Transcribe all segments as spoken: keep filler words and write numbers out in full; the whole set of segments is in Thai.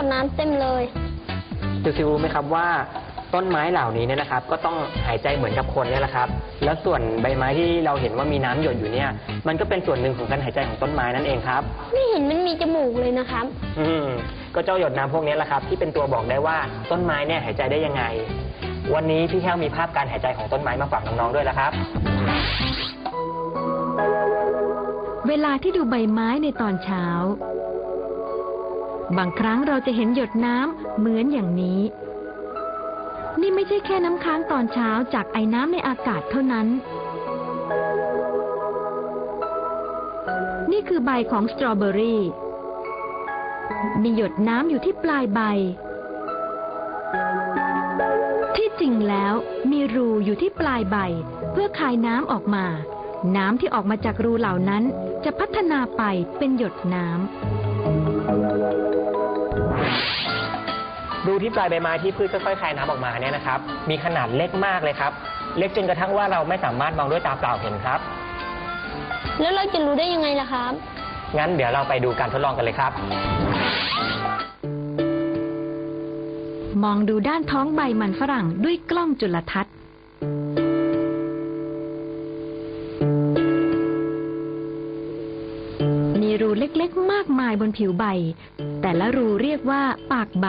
น้ำเต็มเลยดูซิรู้ไหมครับว่าต้นไม้เหล่านี้เนี่ยนะครับก็ต้องหายใจเหมือนกับคนเนี่ยแหละครับแล้วส่วนใบไม้ที่เราเห็นว่ามีน้ำหยดอยู่เนี่ยมันก็เป็นส่วนหนึ่งของการหายใจของต้นไม้นั่นเองครับไม่เห็นมันมีจมูกเลยนะครับอืมก็เจ้าหยดน้ำพวกนี้แหละครับที่เป็นตัวบอกได้ว่าต้นไม้เนี่ยหายใจได้ยังไงวันนี้พี่แก้วมีภาพการหายใจของต้นไม้มาฝากน้องๆด้วยละครับเวลาที่ดูใบไม้ในตอนเช้าบางครั้งเราจะเห็นหยดน้ำเหมือนอย่างนี้นี่ไม่ใช่แค่น้ำค้างตอนเช้าจากไอน้ำในอากาศเท่านั้นนี่คือใบของสตรอเบอรี่มีหยดน้ำอยู่ที่ปลายใบที่จริงแล้วมีรูอยู่ที่ปลายใบเพื่อคายน้ำออกมาน้ำที่ออกมาจากรูเหล่านั้นจะพัฒนาไปเป็นหยดน้ำรูที่ปลายใบไม้ที่พืชค่อยๆคายน้ำออกมาเนี่ยนะครับมีขนาดเล็กมากเลยครับเล็กจนกระทั่งว่าเราไม่สามารถมองด้วยตาเปล่าเห็นครับแล้วเราจะรู้ได้ยังไงล่ะครับงั้นเดี๋ยวเราไปดูการทดลองกันเลยครับมองดูด้านท้องใบมันฝรั่งด้วยกล้องจุลทรรศน์มีรูเล็กๆมากมายบนผิวใบแต่ละรูเรียกว่าปากใบ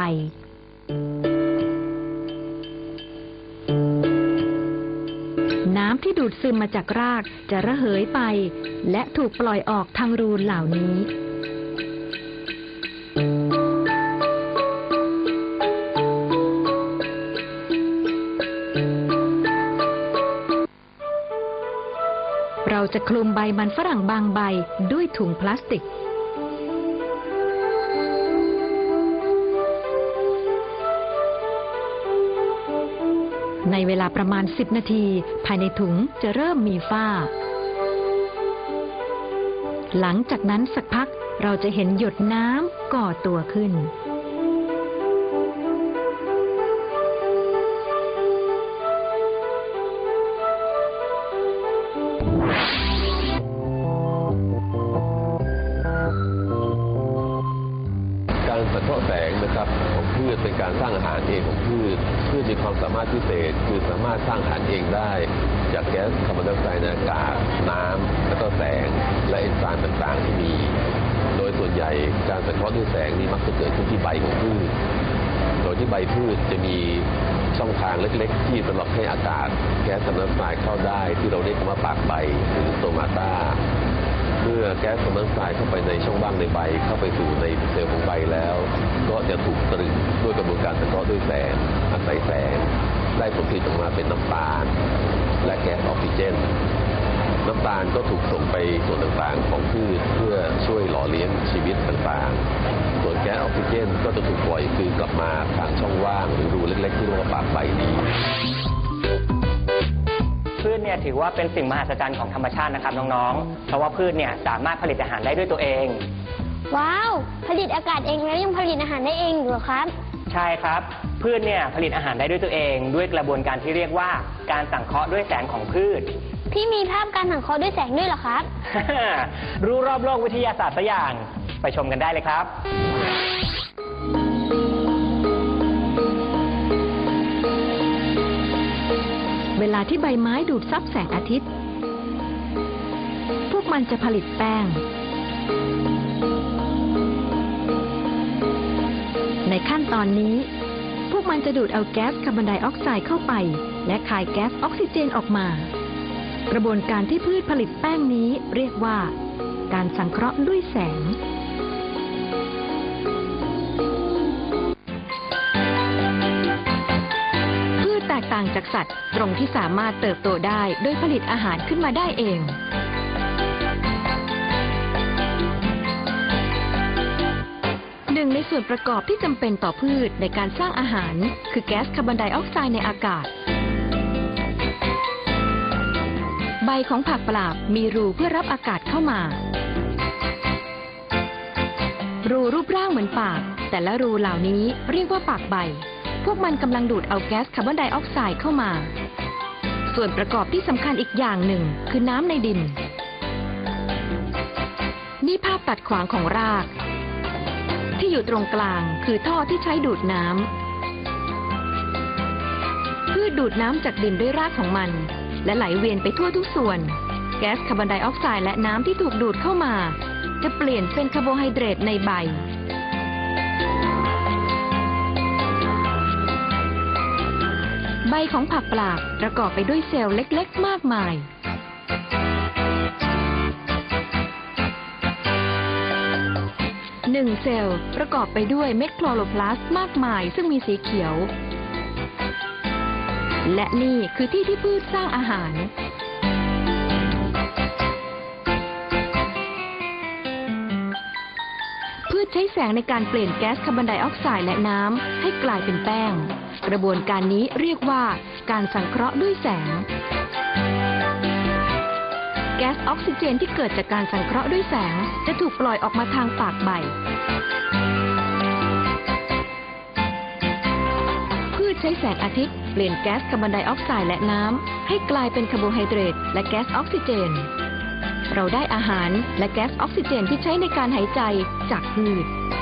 น้ำที่ดูดซึมมาจากรากจะระเหยไปและถูกปล่อยออกทางรูเหล่านี้เราจะคลุมใบมันฝรั่งบางใบด้วยถุงพลาสติกในเวลาประมาณสิบนาทีภายในถุงจะเริ่มมีฝ้าหลังจากนั้นสักพักเราจะเห็นหยดน้ำก่อตัวขึ้นการสังเคราะห์แสงนะครับของพืชเป็นการสร้างอาหารเองของพืชพืชมีความสามารถพิเศษคือสามารถสร้างอาหารเองได้จากแก๊สคาร์บอนไดออกไซด์ในอากาศน้ำและก็แสงและเอนไซม์ต่างๆที่มีโดยส่วนใหญ่การสังเคราะห์ด้วยแสงนี้มักจะเกิดขึ้นที่ใบของพืชโดยที่ใบพืชจะมีช่องทางเล็กๆที่สำหรับให้อากาศแก๊สคาร์บอนไดออกไซด์เข้าได้ที่เราเรียกว่าปากใบหรือสโตมาตาเมื่อแก๊สคาร์บอนไดออกไซด์เข้าไปในช่องว่างในใบเข้าไปสู่ในเซลล์ของใบแล้วก็จะถูกตรึงด้วยกระบวนการสังเคราะห์ด้วยแสงอาศัยแสงได้ผลผลิตออกมาเป็นน้ำตาลและแก๊สออกซิเจนน้ำตาลก็ถูกส่งไปส่วนต่างๆของพืชเพื่อช่วยหล่อเลี้ยงชีวิตต่างๆส่วนแก๊สออกซิเจนก็จะถูกปล่อยคืนกลับมาทางช่องว่างหรือรูเล็กๆที่เรียกว่าปากใบนี้พืชเนี่ยถือว่าเป็นสิ่งมหัศจรรย์ของธรรมชาตินะครับน้องๆเพราะว่าพืชเนี่ยสามารถผลิตอาหารได้ด้วยตัวเองว้าวผลิตอากาศเองแล้วยังผลิตอาหารได้เองเหรอครับใช่ครับพืชเนี่ยผลิตอาหารได้ด้วยตัวเองด้วยกระบวนการที่เรียกว่าการสังเคราะห์ด้วยแสงของพืชพี่มีภาพการสังเคราะห์ด้วยแสงด้วยเหรอครับรู้รอบโลกวิทยาศาสตร์สักอย่างไปชมกันได้เลยครับเวลาที่ใบไม้ดูดซับแสงอาทิตย์พวกมันจะผลิตแป้งในขั้นตอนนี้พวกมันจะดูดเอาแก๊สคาร์บอนไดออกไซด์เข้าไปและคายแก๊สออกซิเจนออกมากระบวนการที่พืชผลิตแป้งนี้เรียกว่าการสังเคราะห์ด้วยแสงพืชแตกต่างจากสัตว์ตรงที่สามารถเติบโตได้โดยผลิตอาหารขึ้นมาได้เองหนึ่งในส่วนประกอบที่จำเป็นต่อพืชในการสร้างอาหารคือแก๊สคาร์บอนไดออกไซด์ในอากาศใบของผักปลาบมีรูเพื่อรับอากาศเข้ามารูรูปร่างเหมือนปากแต่ละรูเหล่านี้เรียกว่าปากใบพวกมันกำลังดูดเอาแก๊สคาร์บอนไดออกไซด์เข้ามาส่วนประกอบที่สำคัญอีกอย่างหนึ่งคือน้ำในดินนี่ภาพตัดขวางของรากที่อยู่ตรงกลางคือท่อที่ใช้ดูดน้ำพืชดูดน้ำจากดินด้วยรากของมันและไหลเวียนไปทั่วทุกส่วนแก๊สคาร์บอนไดออกไซด์และน้ำที่ถูกดูดเข้ามาจะเปลี่ยนเป็นคาร์โบไฮเดรตในใบใบของผักปลาประกอบไปด้วยเซลล์เล็กๆมากมายหนึ่งเซลล์ประกอบไปด้วยเม็ดคลอโรพลาสต์มากมายซึ่งมีสีเขียวและนี่คือที่ที่พืชสร้างอาหารพืชใช้แสงในการเปลี่ยนแก๊สคาร์บอนไดออกไซด์และน้ำให้กลายเป็นแป้งกระบวนการนี้เรียกว่าการสังเคราะห์ด้วยแสงแก๊สออกซิเจนที่เกิดจากการสังเคราะห์ด้วยแสงจะถูกปล่อยออกมาทางปากใบพืชใช้แสงอาทิตย์เปลี่ยนแก๊สคาร์บอนไดออกไซด์และน้ำให้กลายเป็นคาร์โบไฮเดรตและแก๊สออกซิเจนเราได้อาหารและแก๊สออกซิเจนที่ใช้ในการหายใจจากพืช